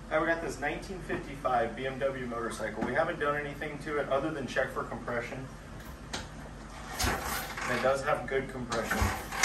We got this 1955 BMW motorcycle. We haven't done anything to it other than check for compression. And it does have good compression.